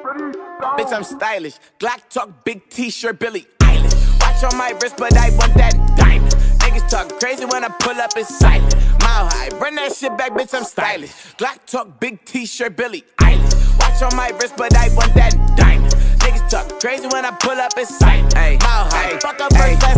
Bitch, I'm stylish. Glock talk, big t-shirt, Billie Eilish. Watch on my wrist, but I want that diamond. Niggas talk crazy when I pull up, it's silent. Mile high, run that shit back, bitch, I'm stylish. Glock talk, big t-shirt, Billie Eilish. Watch on my wrist, but I want that diamond. Niggas talk crazy when I pull up, it's silent. Mile high, fuck up first